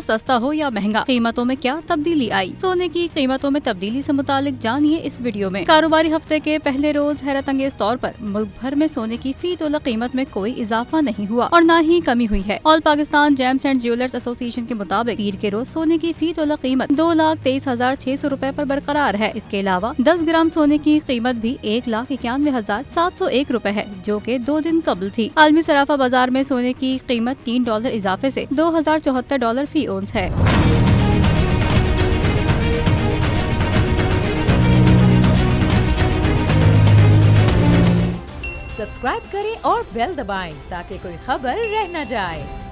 सस्ता हो या महंगा, कीमतों में क्या तब्दीली आई। सोने की कीमतों में तब्दीली से मुतालिक जानिए इस वीडियो में। कारोबारी हफ्ते के पहले रोज हैरत अंगेज तौर पर मुल्क भर में सोने की फी तोला कीमत में कोई इजाफा नहीं हुआ और न ही कमी हुई है। All Pakistan gems and jewellers association के मुताबिक पीर के रोज सोने की फी तोला कीमत 2,23,600 रूपए पर बरकरार है। इसके अलावा 10 ग्राम सोने की कीमत भी 1,91,701 रूपए है, जो कि 2 दिन कबल थी। आलमी सराफा बाजार में सोने की कीमत $3 इजाफे से $2,074 फी औंस है। सब्सक्राइब करें और बेल दबाएं ताकि कोई खबर रह न जाए।